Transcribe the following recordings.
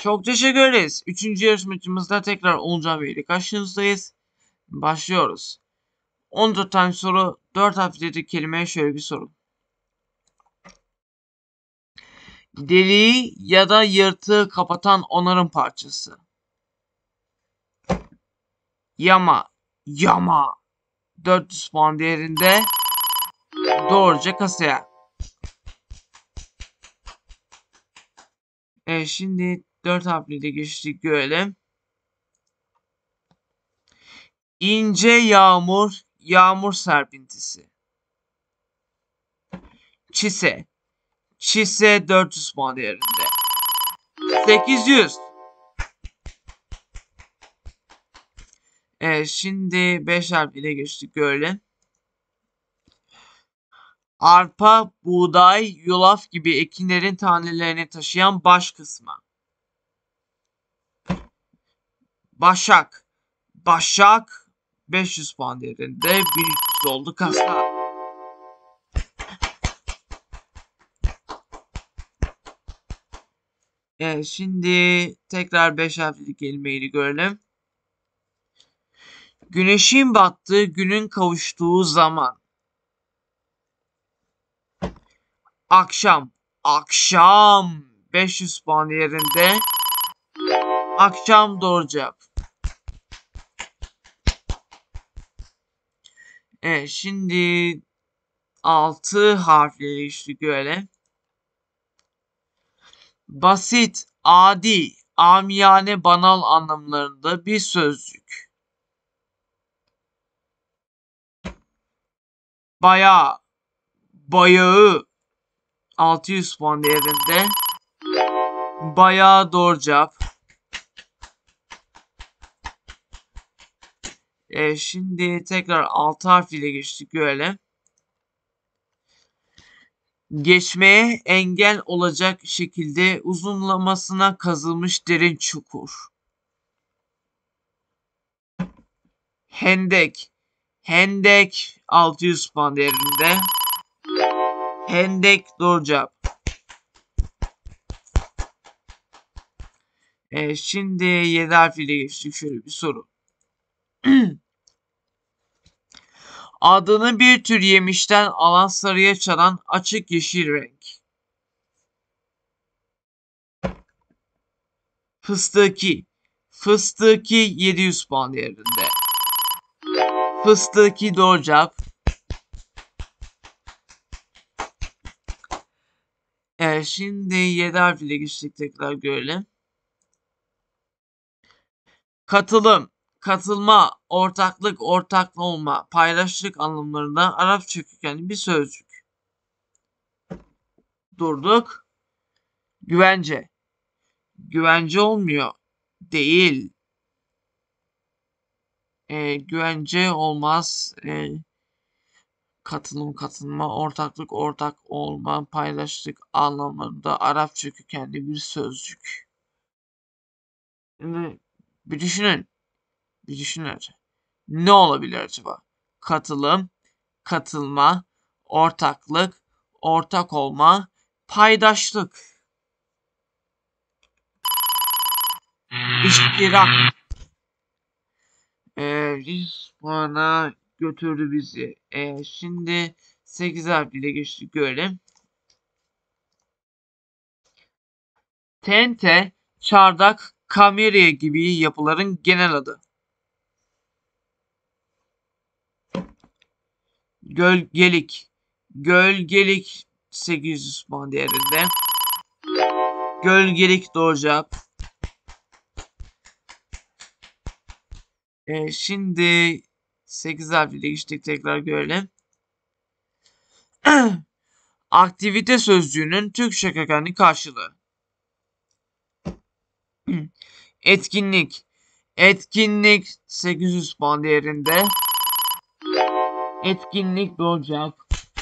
Çok teşekkür ederiz. Üçüncü yarışmacımızda tekrar Olcan Bey ile karşınızdayız. Başlıyoruz. 14 tane soru, 4 harfli kelimeye şöyle bir soru. Deliği ya da yırtığı kapatan onarım parçası. Yama. 400 puan değerinde. Doğruca kasaya. Şimdi 4 harfli de geçtik görelim. İnce yağmur, yağmur serpintisi. Çise. Çise 400 puan değerinde. 800. Şimdi 5 harfliyle geçtik görelim. Arpa, buğday, yulaf gibi ekinlerin tanelerini taşıyan baş kısmı. Başak. Başak 500 puan değerinde. 1300 oldu kasa. Şimdi tekrar 5 harfli kelimeyi görelim. Güneşin battığı, günün kavuştuğu zaman. Akşam. Akşam 500 puan değerinde. Akşam doğru cevap. Şimdi 6 harfleri işte görelim. Basit, adi, amiyane, banal anlamlarında bir sözcük. Bayağı, bayağı 600 puan değerinde. Bayağı doğru cevap. Şimdi tekrar 6 harf ile geçtik görelim. Geçmeye engel olacak şekilde uzunlamasına kazılmış derin çukur. Hendek. Hendek 600 puan değerinde. Hendek doğru cevap. Şimdi 7 harfiyle geçtik. Şöyle bir soru. Adını bir tür yemişten alan sarıya çalan açık yeşil renk. Fıstıki. Fıstıki 700 puan değerinde. Fıstıki doğru cevap. Şimdi 7 harfiyle geçtik tekrar görelim. Katılım, katılma, ortaklık, ortak olma, paylaştık anlamlarında Arapça kökenli bir sözcük. Durduk. Güvence. Güvence olmuyor. Değil. Güvence olmaz. Katılım, katılma, ortaklık, ortak olma, paylaştık anlamlarında Arapça kökenli bir sözcük. Şimdi bir düşünün. Bir düşünün. Ne olabilir acaba? Katılım, katılma, ortaklık, ortak olma, paydaşlık. İştirak. Bana götürdü bizi. Şimdi 8 harfliyle geçtik görelim. Tente, çardak, kameriye gibi yapıların genel adı. Gölgelik. Gölgelik 800 puan değerinde. Gölgelik doğru cevap. Şimdi 8 harfiyle geçtik tekrar görelim. Aktivite sözcüğünün Türkçe kökenli karşılığı. Etkinlik. Etkinlik 800 puan değerinde. Etkinlik doğru cevap.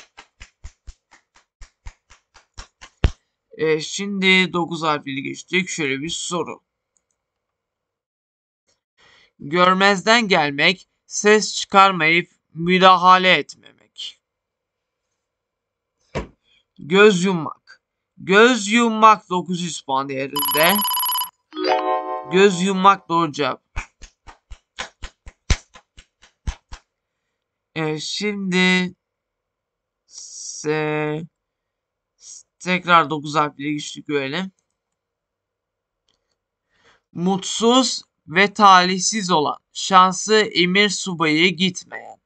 Şimdi 9 harfli geçtik. Şöyle bir soru. Görmezden gelmek, ses çıkarmayıp müdahale etmemek. Göz yummak. Göz yummak 900 puan değerinde. Göz yummak doğru cevap. Şimdi tekrar 9 harfli güçlük görelim. Mutsuz ve talihsiz olan, şansı emir subayı gitmeyen.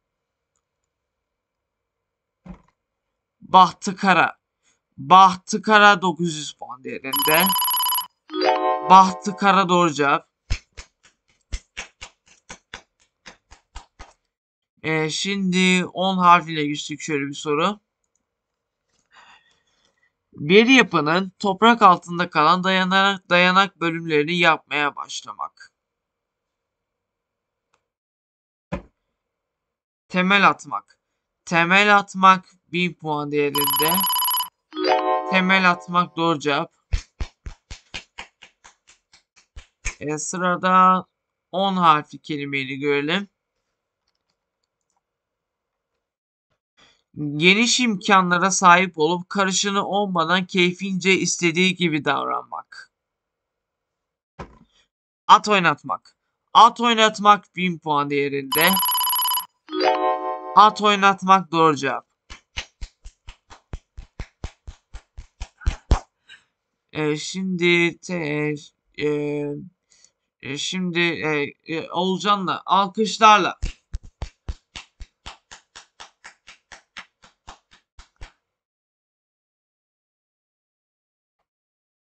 Bahtı kara. Bahtı kara 900 puan değerinde. Bahtı kara doğru cevap. Şimdi 10 harfiyle güçlük şöyle bir soru. Bir yapının toprak altında kalan dayanak bölümlerini yapmaya başlamak. Temel atmak. Temel atmak 1000 puan değerinde. Temel atmak doğru cevap. Sırada 10 harfli kelimeyi görelim. Geniş imkanlara sahip olup karışını olmadan keyfince istediği gibi davranmak. At oynatmak. At oynatmak 1000 puan değerinde. At oynatmak doğru cevap. Şimdi Oğulcan'la alkışlarla